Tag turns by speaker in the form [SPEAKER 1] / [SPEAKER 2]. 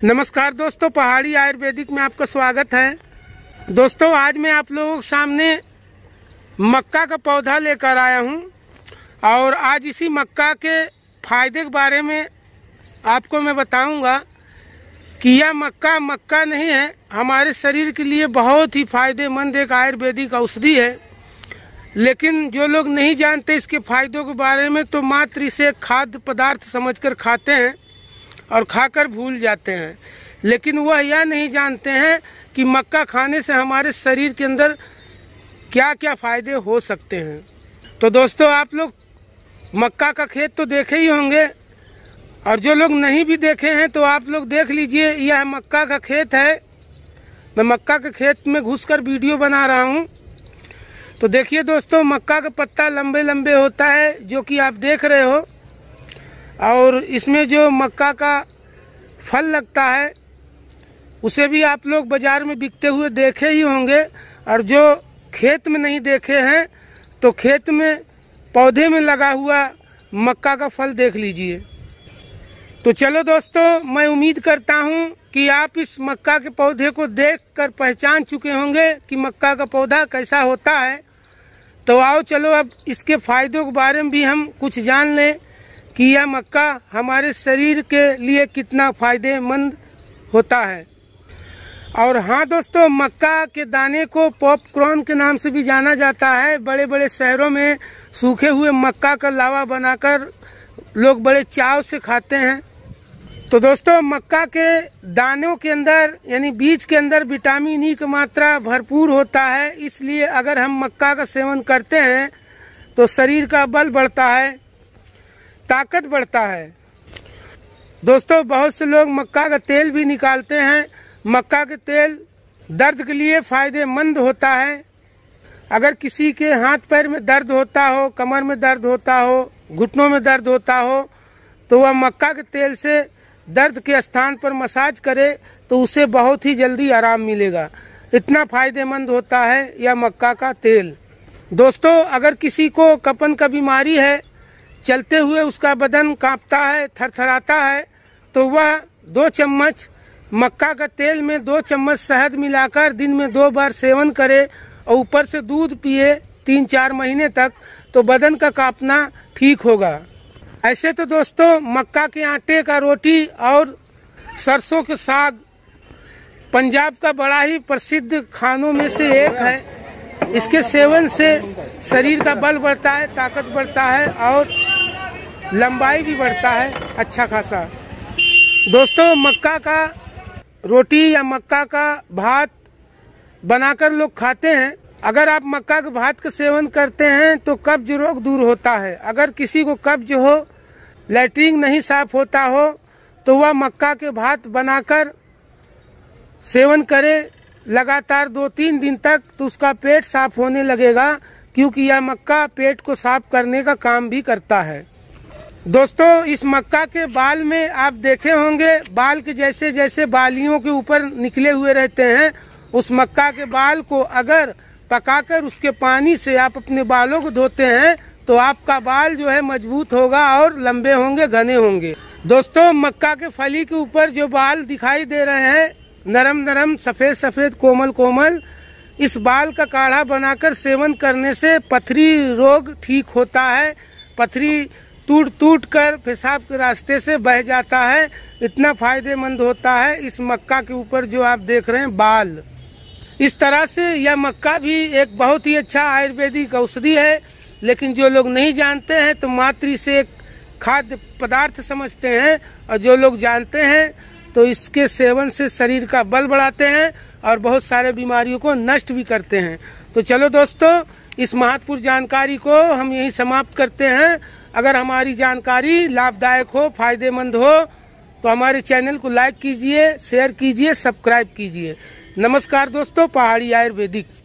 [SPEAKER 1] नमस्कार दोस्तों, पहाड़ी आयुर्वेदिक में आपका स्वागत है। दोस्तों, आज मैं आप लोगों के सामने मक्का का पौधा लेकर आया हूं और आज इसी मक्का के फायदे के बारे में आपको मैं बताऊंगा कि यह मक्का नहीं है, हमारे शरीर के लिए बहुत ही फायदेमंद एक आयुर्वेदिक औषधि है। लेकिन जो लोग नहीं जानते इसके फायदों के बारे में तो मात्र इसे खाद्य पदार्थ समझकर खाते हैं और खाकर भूल जाते हैं। लेकिन वह यह नहीं जानते हैं कि मक्का खाने से हमारे शरीर के अंदर क्या क्या फायदे हो सकते हैं। तो दोस्तों, आप लोग मक्का का खेत तो देखे ही होंगे और जो लोग नहीं भी देखे हैं तो आप लोग देख लीजिए। यह मक्का का खेत है। मैं मक्का के खेत में घुसकर वीडियो बना रहा हूं। तो देखिए दोस्तों, मक्का का पत्ता लंबे लंबे होता है जो कि आप देख रहे हो, और इसमें जो मक्का का फल लगता है उसे भी आप लोग बाजार में बिकते हुए देखे ही होंगे। और जो खेत में नहीं देखे हैं तो खेत में पौधे में लगा हुआ मक्का का फल देख लीजिए। तो चलो दोस्तों, मैं उम्मीद करता हूं कि आप इस मक्का के पौधे को देखकर पहचान चुके होंगे कि मक्का का पौधा कैसा होता है। तो आओ चलो अब इसके फायदों के बारे में भी हम कुछ जान लें कि यह मक्का हमारे शरीर के लिए कितना फायदेमंद होता है। और हाँ दोस्तों, मक्का के दाने को पॉपकॉर्न के नाम से भी जाना जाता है। बड़े बड़े शहरों में सूखे हुए मक्का का लावा बनाकर लोग बड़े चाव से खाते हैं। तो दोस्तों, मक्का के दानों के अंदर यानी बीज के अंदर विटामिन ई की मात्रा भरपूर होता है। इसलिए अगर हम मक्का का सेवन करते हैं तो शरीर का बल बढ़ता है, ताकत बढ़ता है। दोस्तों, बहुत से लोग मक्का का तेल भी निकालते हैं। मक्का के तेल दर्द के लिए फायदेमंद होता है। अगर किसी के हाथ पैर में दर्द होता हो, कमर में दर्द होता हो, घुटनों में दर्द होता हो, तो वह मक्का के तेल से दर्द के स्थान पर मसाज करे तो उसे बहुत ही जल्दी आराम मिलेगा। इतना फायदेमंद होता है यह मक्का का तेल। दोस्तों, अगर किसी को कफन का बीमारी है, चलते हुए उसका बदन कांपता है, थरथराता है, तो वह 2 चम्मच मक्का का तेल में 2 चम्मच शहद मिलाकर दिन में 2 बार सेवन करे और ऊपर से दूध पिए 3-4 महीने तक, तो बदन का कांपना ठीक होगा। ऐसे तो दोस्तों, मक्का के आटे का रोटी और सरसों के साग पंजाब का बड़ा ही प्रसिद्ध खानों में से एक है। इसके सेवन से शरीर का बल बढ़ता है, ताकत बढ़ता है और लंबाई भी बढ़ता है अच्छा खासा। दोस्तों, मक्का का रोटी या मक्का का भात बनाकर लोग खाते हैं। अगर आप मक्का के भात का सेवन करते हैं तो कब्ज रोग दूर होता है। अगर किसी को कब्ज हो, लैट्रिन नहीं साफ होता हो, तो वह मक्का के भात बनाकर सेवन करे लगातार 2-3 दिन तक, तो उसका पेट साफ होने लगेगा, क्योंकि यह मक्का पेट को साफ करने का काम भी करता है। दोस्तों, इस मक्का के बाल में आप देखे होंगे, बाल के जैसे जैसे बालियों के ऊपर निकले हुए रहते हैं। उस मक्का के बाल को अगर पकाकर उसके पानी से आप अपने बालों को धोते हैं तो आपका बाल जो है मजबूत होगा और लंबे होंगे, घने होंगे। दोस्तों, मक्का के फली के ऊपर जो बाल दिखाई दे रहे हैं, नरम नरम, सफेद सफेद, कोमल कोमल, इस बाल का काढ़ा बनाकर सेवन करने से पथरी रोग ठीक होता है। पथरी टूट कर पेशाब के रास्ते से बह जाता है। इतना फायदेमंद होता है इस मक्का के ऊपर जो आप देख रहे हैं बाल। इस तरह से यह मक्का भी एक बहुत ही अच्छा आयुर्वेदिक औषधि है। लेकिन जो लोग नहीं जानते हैं तो मात्र इसे एक खाद्य पदार्थ समझते हैं, और जो लोग जानते हैं तो इसके सेवन से शरीर का बल बढ़ाते हैं और बहुत सारे बीमारियों को नष्ट भी करते हैं। तो चलो दोस्तों, इस महत्वपूर्ण जानकारी को हम यहीं समाप्त करते हैं। अगर हमारी जानकारी लाभदायक हो, फायदेमंद हो, तो हमारे चैनल को लाइक कीजिए, शेयर कीजिए, सब्सक्राइब कीजिए। नमस्कार दोस्तों, पहाड़ी आयुर्वेदिक।